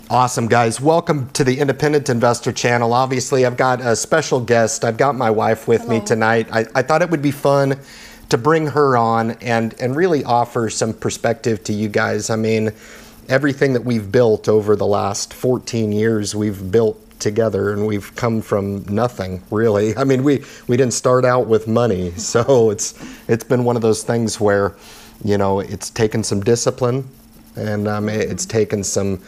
Awesome, guys. Welcome to the Independent Investor Channel. Obviously, I've got a special guest. I've got my wife with me tonight. I thought it would be fun to bring her on and really offer some perspective to you guys. I mean, everything that we've built over the last 14 years, we've built together, and we've come from nothing, really. I mean, we didn't start out with money, so it's been one of those things where, you know, it's taken some discipline, and it's taken some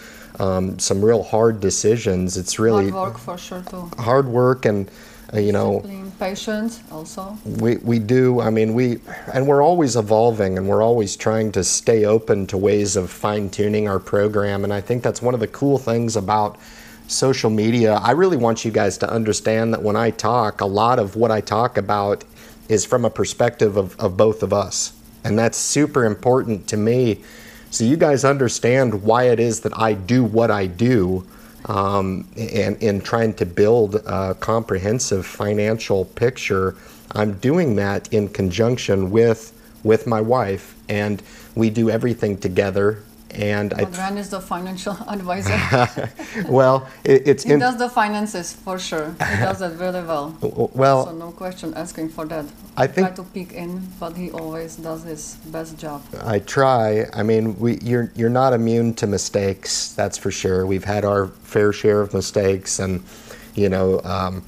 real hard decisions. It's really hard work for sure too. Hard work and you know, patience also. We do. I mean, we're always evolving, and we're always trying to stay open to ways of fine-tuning our program. And I think that's one of the cool things about social media. I really want you guys to understand that when I talk, a lot of what I talk about is from a perspective of both of us, and that's super important to me. So you guys understand why it is that I do what I do, and in trying to build a comprehensive financial picture. I'm doing that in conjunction with my wife, and we do everything together. And Ran is the financial advisor. Well, he does the finances for sure. He does that really well. Well, so no question asking for that. I think try to peek in, but he always does his best job. I try. I mean, you're not immune to mistakes, that's for sure. We've had our fair share of mistakes, and you know,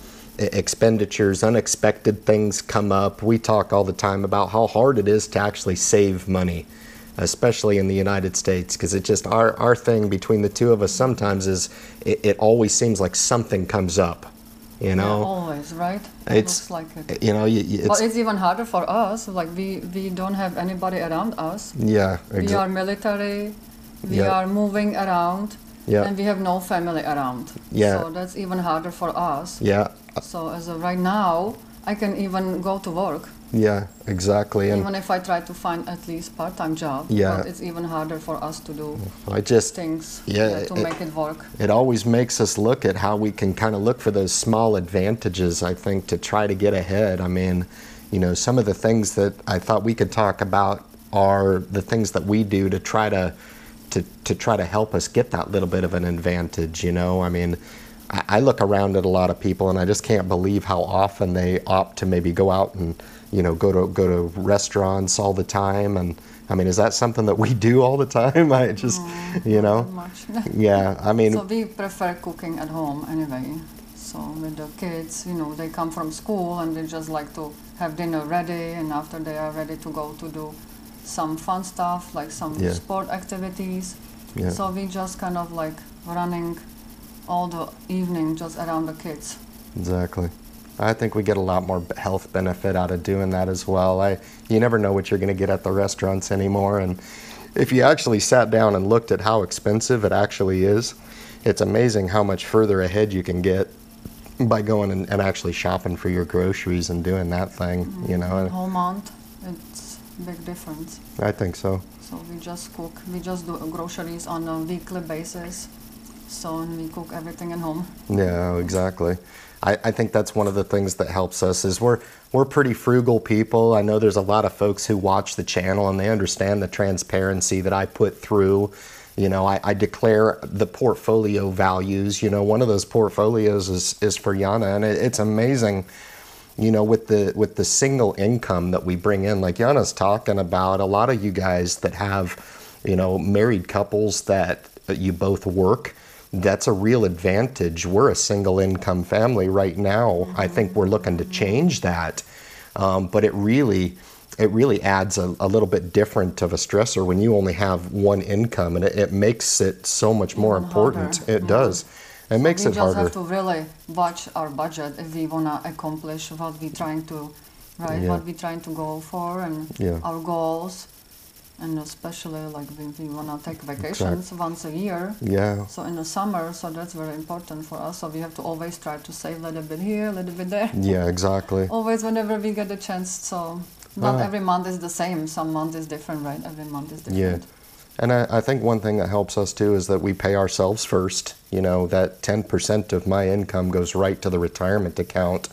expenditures, unexpected things come up. We talk all the time about how hard it is to actually save money, especially in the United States, because it just, our thing between the two of us sometimes is it always seems like something comes up, you know? Yeah, always, right? It's looks like it. You know, but it's even harder for us. Like we don't have anybody around us. Yeah, exactly. We are military. We are moving around. Yeah. And we have no family around. Yeah. So that's even harder for us. Yeah. So as of right now, I can even go to work. Yeah, exactly. And even if I try to find at least part-time job, but it's even harder for us to do things to make it work. It always makes us look at how we can kind of look for those small advantages, I think, to try to get ahead. I mean, you know, some of the things that I thought we could talk about are the things that we do to try to help us get that little bit of an advantage, you know? I mean, I look around at a lot of people, and I just can't believe how often they opt to maybe go out and, you know, go to restaurants all the time. And I mean, is that something that we do all the time? I just, you know, much. Yeah, I mean. So we prefer cooking at home anyway. So with the kids, you know, they come from school and they just like to have dinner ready, and after they are ready to go to do some fun stuff, like some sport activities. Yeah. So we just kind of like running all the evening just around the kids. Exactly. I think we get a lot more health benefit out of doing that as well. You never know what you're going to get at the restaurants anymore, and if you actually sat down and looked at how expensive it actually is, it's amazing how much further ahead you can get by going and actually shopping for your groceries and doing that thing, you know. Whole month, it's a big difference. I think so. So we just cook, we just do groceries on a weekly basis, so and we cook everything at home. Yeah, exactly. I think that's one of the things that helps us is we're pretty frugal people. I know there's a lot of folks who watch the channel and they understand the transparency that I put through. You know, I declare the portfolio values. You know, one of those portfolios is for Yana, and it's amazing, you know, with the single income that we bring in. Like Yana's talking about, a lot of you guys that have, you know, married couples that you both work, that's a real advantage. We're a single income family right now. I think we're looking to change that, but it really adds a little bit different of a stressor when you only have one income, and it makes it so much more important. Harder. It does. It makes it harder. We just have to really watch our budget if we want to accomplish what we're trying to, what we're trying to go for, and our goals. And especially like we want to take vacations once a year. Yeah. So in the summer, so that's very important for us. So we have to always try to save a little bit here, a little bit there. Yeah, exactly. Always whenever we get the chance. So not every month is the same. Some month is different, right? Every month is different. Yeah. And I think one thing that helps us too is that we pay ourselves first. You know, that 10% of my income goes right to the retirement account.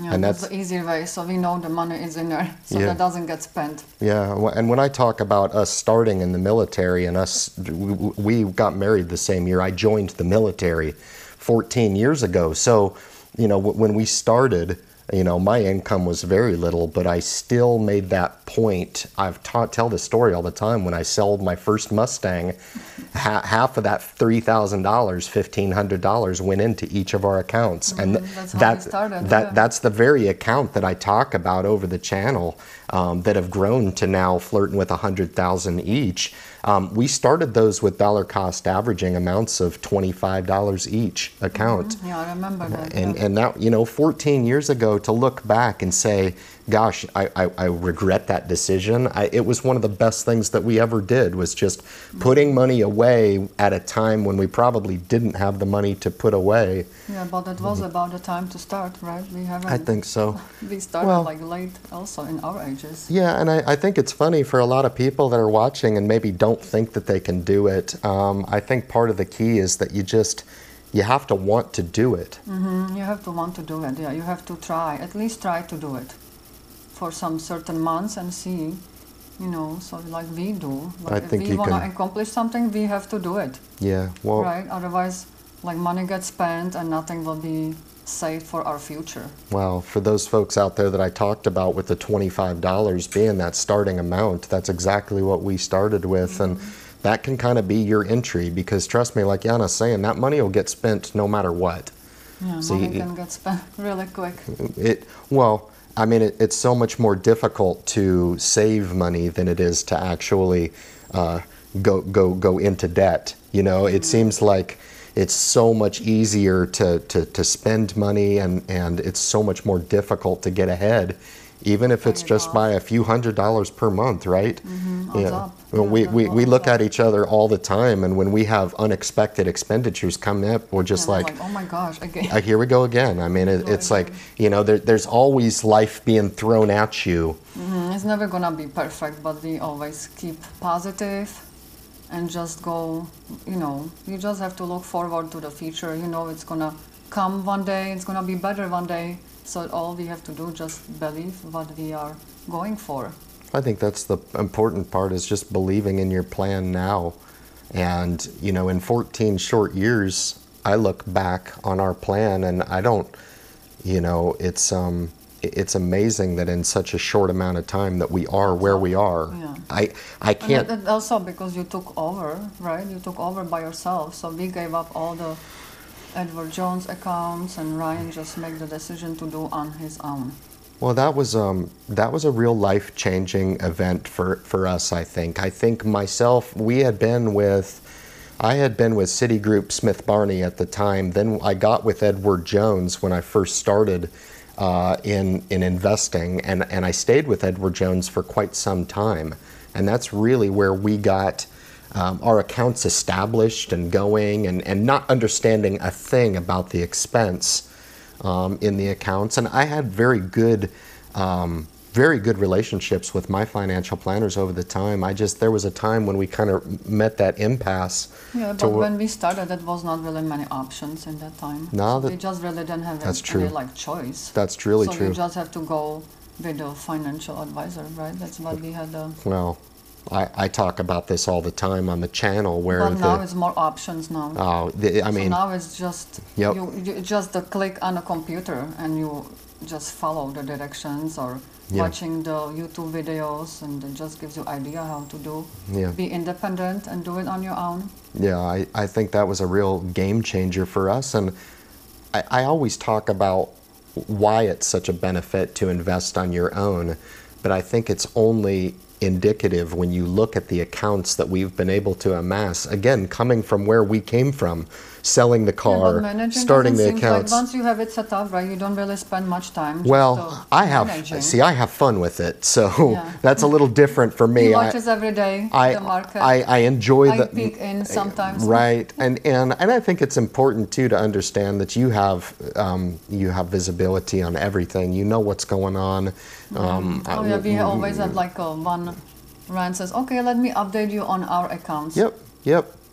Yeah, And that's the easy way, so we know the money is in there, so Yeah. that doesn't get spent. Yeah, and when I talk about us starting in the military and we got married the same year. I joined the military 14 years ago. So, when we started, my income was very little, but I still made that point. Tell the story all the time. When I sold my first Mustang, half of that $3,000, $1,500 went into each of our accounts, and that's the very account that I talk about over the channel that have grown to now flirting with $100,000 each. We started those with dollar cost averaging amounts of $25 each account. Yeah, I remember that. And that, 14 years ago, to look back and say, gosh, I regret that decision. It was one of the best things that we ever did, was just putting money away at a time when we probably didn't have the money to put away. Yeah, but it was about the time to start, right? We haven't. I think so. We started late also in our ages. Yeah, and I think it's funny for a lot of people that are watching and maybe don't think that they can do it. I think part of the key is that you have to want to do it. Mm-hmm. You have to want to do it, yeah. You have to at least try to do it for some certain months and see, so like we do. Like if we want to accomplish something, we have to do it. Yeah, well. Right, otherwise, money gets spent and nothing will be saved for our future. Well, for those folks out there that I talked about with the $25 being that starting amount, that's exactly what we started with. Mm-hmm. And that can kind of be your entry, because trust me, like Jana's saying, that money will get spent no matter what. Yeah, so money can get spent really quick. It's so much more difficult to save money than it is to actually go into debt. It seems like it's so much easier to spend money, and it's so much more difficult to get ahead, even if it's just by a few $100s per month, right? Mm-hmm. Yeah. We look at each other all the time, and when we have unexpected expenditures come up, we're just like, oh my gosh, again. Here we go again. It's like, there's always life being thrown at you. Mm-hmm. It's never gonna be perfect, but we always keep positive and just go, you just have to look forward to the future. It's gonna come one day, it's gonna be better one day. So all we have to do, just believe what we are going for. I think that's the important part, is just believing in your plan now. And, in 14 short years, I look back on our plan, and I don't, it's amazing that in such a short amount of time that we are where we are. Yeah. I can't. And also because you took over, right? You took over by yourself. So we gave up all the Edward Jones accounts, and Ryan just made the decision to do on his own. Well, that was a real life-changing event for us, I think. I think myself, I had been with Citigroup Smith Barney at the time. Then I got with Edward Jones when I first started in investing, and I stayed with Edward Jones for quite some time. And that's really where we got our accounts established and going, and not understanding a thing about the expense in the accounts. And I had very good relationships with my financial planners over the time. There was a time when we kind of met that impasse. Yeah, but when we started, there was not really many options in that time. No, we just really didn't have any choice. That's really true. So you just have to go with a financial advisor, right? That's what we had. Well, I talk about this all the time on the channel, where but now it's more options now. Oh, so now it's just yep. you just click on a computer and you just follow the directions, or watching the YouTube videos, and it just gives you idea how to do. Yeah. Be independent and do it on your own. Yeah, I think that was a real game changer for us, and I always talk about why it's such a benefit to invest on your own, but I think it's only indicative when you look at the accounts that we've been able to amass. Again, coming from where we came from, selling the car, starting the accounts. Like once you have it set up, right, you don't really spend much time. Well, I have fun with it, so that's a little different for me. He watches every day the market. I enjoy I peek in sometimes. Right, and I think it's important too to understand that you have visibility on everything. You know what's going on. We always have one Ryan says, okay, let me update you on our accounts. Yep.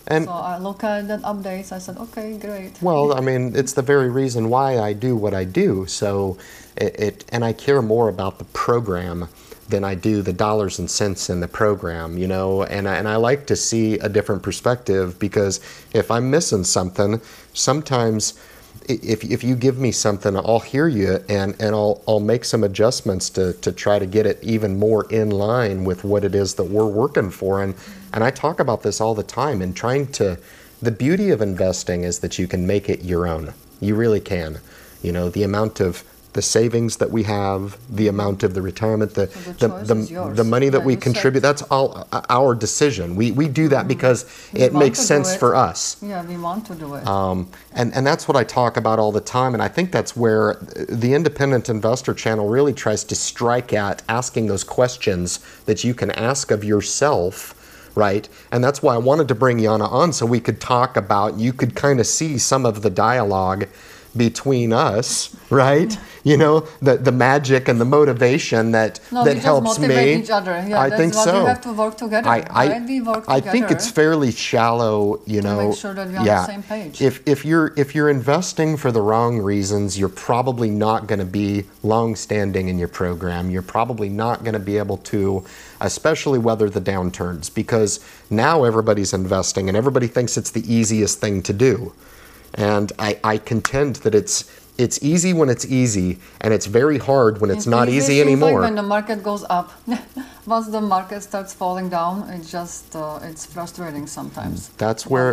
And so I look at the updates. I said, okay, great. well, I mean, it's the very reason why I do what I do. So and I care more about the program than I do the dollars and cents in the program, you know, and I like to see a different perspective, because if I'm missing something, sometimes if you give me something, I'll hear you, and I'll make some adjustments to try to get it even more in line with what it is that we're working for. And I talk about this all the time, and the beauty of investing is that you can make it your own. You really can. You know, the amount of the savings that we have, the amount of the retirement, the money that we contribute, that's all our decision. We do that because it makes sense for us. Yeah, we want to do it. And that's what I talk about all the time. And I think that's where the Independent Investor Channel really tries to strike at asking those questions that you can ask of yourself. Right? And that's why I wanted to bring Yana on, so we could talk about, you could kind of see some of the dialogue between us, right? You know, the magic and the motivation that helps me. Motivate each other. Yeah, I think so. We have to work together. We work together. I think it's fairly shallow, you know. To make sure that we're on the same page. If you're investing for the wrong reasons, you're probably not going to be long-standing in your program. You're probably not going to be able to, especially weather the downturns, because now everybody's investing and everybody thinks it's the easiest thing to do. And I contend that it's easy when it's easy, and it's very hard when it's not easy anymore. Like when the market goes up. Once the market starts falling down, it just it's frustrating sometimes. That's where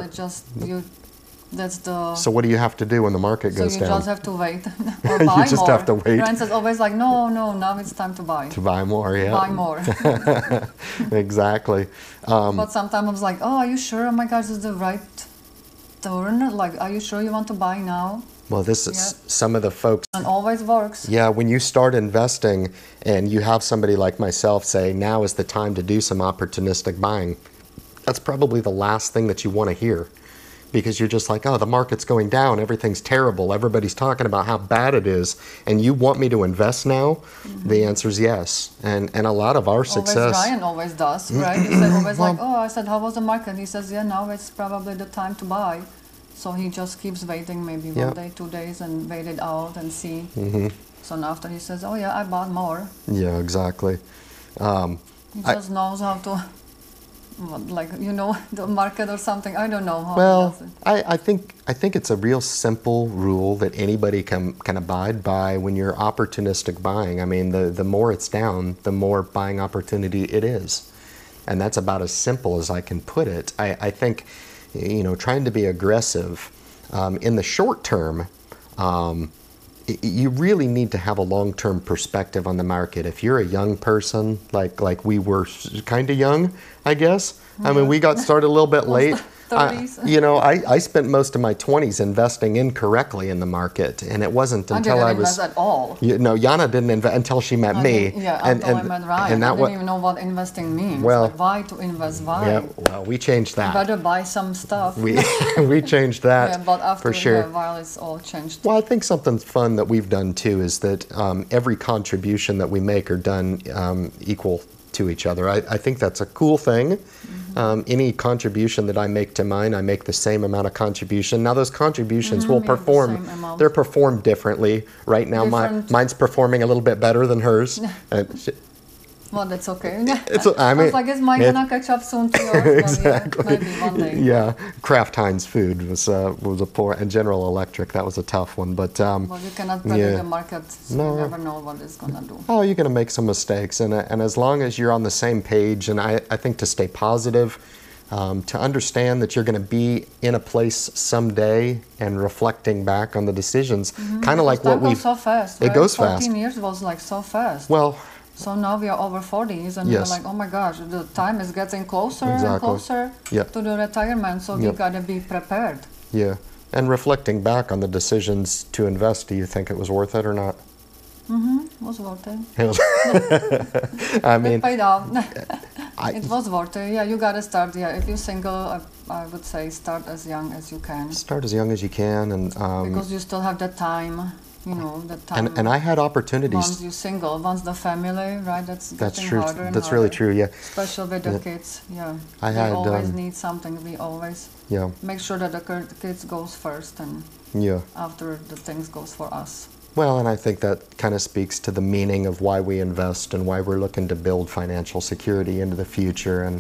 that's the. So what do you have to do when the market goes down? So you just have to wait or buy more. You just have to wait. Rance is always like, no, now it's time to buy. To buy more, yeah. Buy more. Exactly. But sometimes I was like, oh, are you sure? Oh my gosh, this is the right turn. Like, are you sure you want to buy now? Well, this is some of the folks. And always works. Yeah, when you start investing and you have somebody like myself say, now is the time to do some opportunistic buying, that's probably the last thing that you want to hear. Because you're just like, oh, the market's going down, everything's terrible, everybody's talking about how bad it is, and you want me to invest now? Mm-hmm. The answer is yes. And a lot of our success. Ryan always does, right? He said always like, oh, I said, how was the market? He says, yeah, now it's probably the time to buy. So he just keeps waiting maybe 1 day, 2 days, and wait it out and see. Mm-hmm. So now after he says, oh yeah, I bought more. Yeah, exactly. He just knows how to, like, you know, the market or something. I don't know how well, he does it. I think it's a real simple rule that anybody can abide by when you're opportunistic buying. I mean, the more it's down, the more buying opportunity it is. And that's about as simple as I can put it. I think, you know, trying to be aggressive in the short term, you really need to have a long-term perspective on the market. If you're a young person, like we were kind of young, I guess. Yeah. I mean, we got started a little bit late. 30s. You know, I spent most of my 20s investing incorrectly in the market, and it wasn't until I was. I didn't invest at all. No, Yana didn't invest until she met me. Until I met Ryan. And I didn't even know what investing means. Well, like, why to invest? Why? Yeah, well, we changed that. You better buy some stuff. We changed that. Yeah, but after for sure. A while, it's all changed. Well, I think something fun that we've done too is that every contribution that we make are done equal to each other. I think that's a cool thing. Mm-hmm. Any contribution that I make to mine, I make the same amount of contribution. Now those contributions will perform, they're performed differently. Right now mine's performing a little bit better than hers. Well, that's okay. I mean, like, is mine gonna catch up soon to yours? Exactly. Well, yeah, maybe one day. Yeah, Kraft Heinz food was a poor, and General Electric, that was a tough one. But well, you cannot predict the market. So you never know what it's gonna do. Oh, you're gonna make some mistakes, and as long as you're on the same page, and I think to stay positive, to understand that you're going to be in a place someday and reflecting back on the decisions, kind of like what we. It goes so fast. It goes fast. 14 years was like so fast. Well. So now we are over 40s, and we're like, oh my gosh, the time is getting closer and closer to the retirement, so we gotta be prepared. Yeah, and reflecting back on the decisions to invest, do you think it was worth it or not? It was worth it. It was. I mean, it paid off. It was worth it. Yeah, you gotta start. Yeah, if you're single, I would say start as young as you can. Start as young as you can, and because you still have the time you know, the time. And I had opportunities. Once you're single, once the family, right? That's true. harder and That's harder. really true. Yeah. Especially with the kids. Yeah. I we had, always need something. We always Yeah. make sure that the kids goes first, and Yeah. after the things goes for us. Well, and I think that kind of speaks to the meaning of why we invest and why we're looking to build financial security into the future. And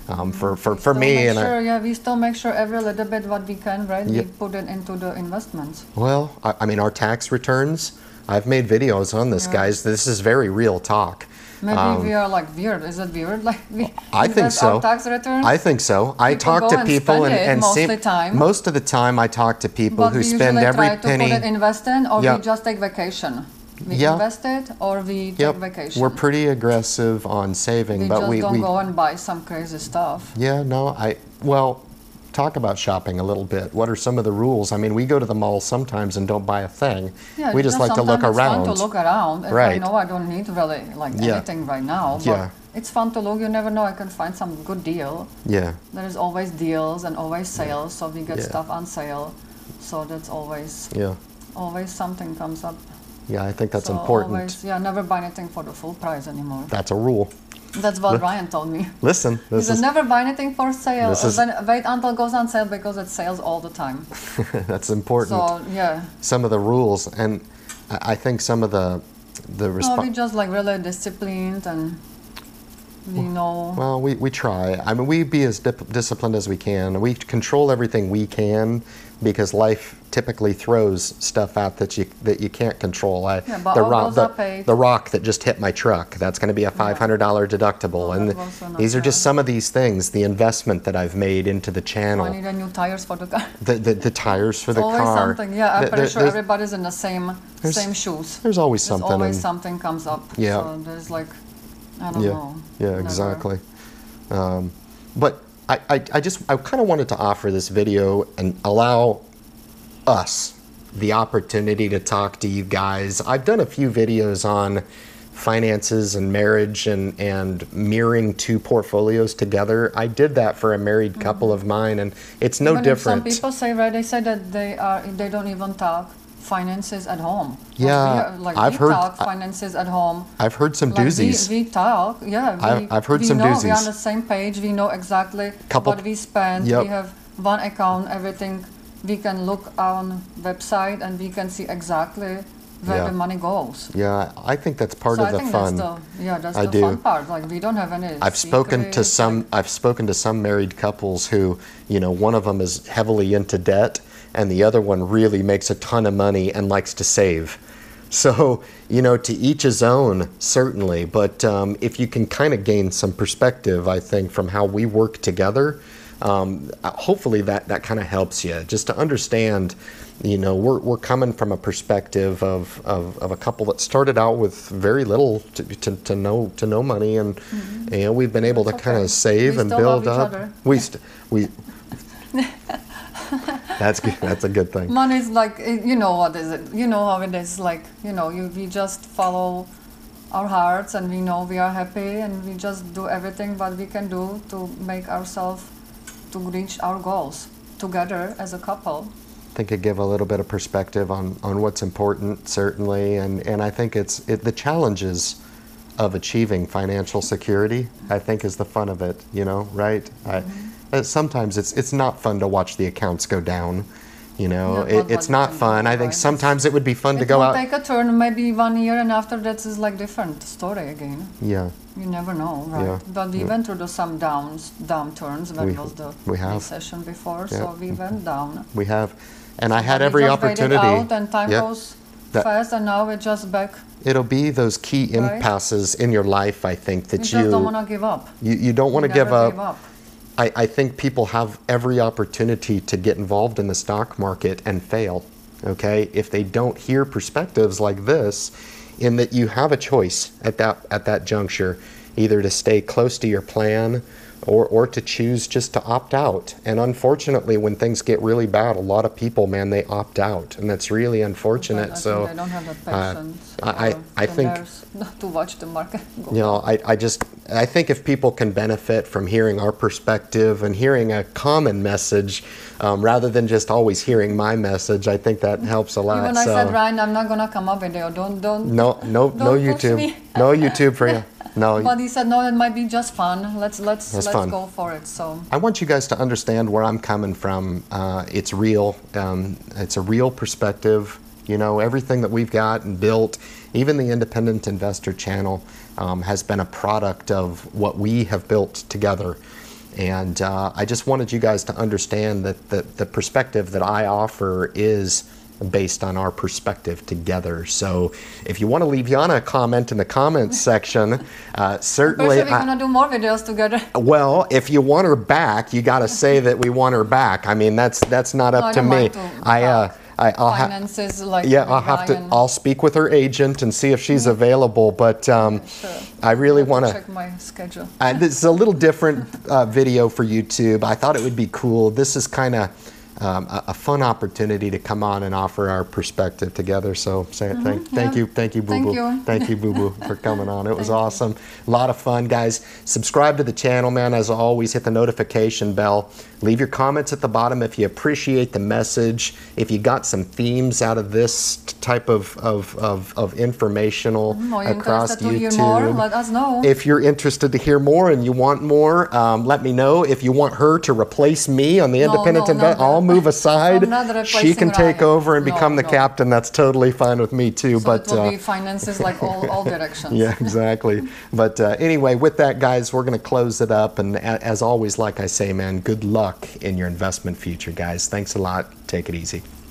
for me, and we still make sure every little bit what we can, right? Yeah. We put it into the investments. well, I mean, our tax returns. I've made videos on this, guys. This is very real talk. Maybe we are like weird. Is it weird? Like we I think invest so. our tax returns? I think so. I People talk go to and people spend it and most see of the time. most of the time I talk to people But who we spend usually every try to penny. put it invest in, or Yeah. we just take vacation. We Yeah. invest it, or we take Yep, vacation. we're pretty aggressive on saving, we but just we don't go and buy some crazy stuff. yeah, no, well, talk about shopping a little bit. What are some of the rules? I mean, we go to the mall sometimes and don't buy a thing. Yeah, We just like to look sometimes around. It's fun to look around. If I Right. know I don't need really like Yeah. anything right now, but Yeah. it's fun to look. You never know. I can find some good deal. Yeah, There is always deals and always sales, so we get Yeah. stuff on sale. So that's always something comes up. yeah, I think that's So important. Always, never buy anything for the full price anymore. That's a rule. That's what Ryan told me. Listen, He this said is never buy anything for sale. this is- Then wait until it goes on sale because it sales all the time. that's important. So yeah, Some of the rules, and I think some of the no, we response. just like really disciplined, and we know. Well, we try. I mean, we be as disciplined as we can. We control everything we can because life typically throws stuff out that you can't control. But all bills are paid. The rock that just hit my truck, that's going to be a $500 deductible. Oh, And that was so not these are just bad. some of these things, the investment that I've made into the I channel, need a new tires for the car. the tires for the Always car. something. Yeah, I'm Th- pretty there- sure there's- everybody's in the same shoes. There's always There's something. always and- something comes up. Yeah. So there's like, I don't Yeah, know. yeah, Never. exactly. But I kind of wanted to offer this video and allow us the opportunity to talk to you guys. I've done a few videos on finances and marriage and mirroring two portfolios together. I did that for a married couple of mine, and it's no Even if different. Some people say, right? They say that they don't even talk finances at home. Yeah, like I've we heard- talk finances at home. I've heard some Like doozies. we talk, yeah. I've heard we some know, doozies. We're on the same page. We know exactly Couple- what we spend. Yep. We have one account. Everything we can look on website and we can see exactly where Yeah. the money goes. Yeah, I think that's part So of I the think fun. that's I the do. fun part. Like we don't have any. I've spoken to secrets, I've spoken to some married couples who, one of them is heavily into debt and the other one really makes a ton of money and likes to save. So, to each his own, certainly. But if you can kind of gain some perspective, I think, from how we work together, hopefully that kind of helps you just to understand. We're coming from a perspective of a couple that started out with very little to no money, and we've been able to That's kind okay. of save We and still build love each up. other. We that's good. That's a good thing. Money is like, what is it? You know how it is. Like, we just follow our hearts and we know we are happy and we just do everything what we can do to make ourselves, to reach our goals together as a couple. I think it give a little bit of perspective on what's important, certainly, and I think the challenges of achieving financial security, I think, is the fun of it, right? Sometimes it's not fun to watch the accounts go down, it's not fun. I think sometimes it would be fun to go out. It will take a turn, maybe 1 year, and after that is like different story again. Yeah. You never know, right? Yeah. But we went through some downturns when We- was the we have. recession before, Yeah. so we went down. We have, and I had But we every just waited opportunity. out and time Yeah. goes That- fast, and now we're just back. It'll be those key Right. impasses in your life, I think, We that just don't want to give up. you don't want to We give never up. give up. I think people have every opportunity to get involved in the stock market and fail, okay? If they don't hear perspectives like this, in that you have a choice at that juncture, either to stay close to your plan or to choose just to opt out. And unfortunately, when things get really bad, a lot of people, man, they opt out, and that's really unfortunate. But So I don't have the patience I think, to watch the market go you know, down. I think if people can benefit from hearing our perspective and hearing a common message, rather than just always hearing my message, I think that helps a lot. Even I So said, Ryan, I'm not gonna come up with it. Don't. no don't push YouTube, me. no YouTube for you. No. But he said, no, it might be just fun. Let's fun. go for it. So I want you guys to understand where I'm coming from. It's real. It's a real perspective. You know, everything that we've got and built, even the Independent Investor channel, has been a product of what we have built together. And I just wanted you guys to understand that the perspective that I offer is based on our perspective together. So if you want to leave Yana a comment in the comments section, certainly. we're gonna do more videos together. Well, if you want her back, you got to say that we want her back. I mean, that's not up to me. I'll finances, like I'll speak with her agent and see if she's available. But Sure. I really want to check my schedule. This is a little different video for YouTube. I thought it would be cool. This is kind of a fun opportunity to come on and offer our perspective together. So thank you, Boo Boo. Thank you, Boo Boo, for coming on. It was awesome. A lot of fun, guys. Subscribe to the channel, man. As always, hit the notification bell. Leave your comments at the bottom if you appreciate the message. If you got some themes out of this type of informational across YouTube. To hear more, let us know. If you're interested to hear more and you want more, let me know. If you want her to replace me on the Independent Investor, I'll move aside. She can take over and become the captain. That's totally fine with me too. So but it will be finances like all directions. Yeah, exactly. But anyway, with that, guys, we're going to close it up. And as always, like I say, man, good luck in your investment future, guys. Thanks a lot. Take it easy.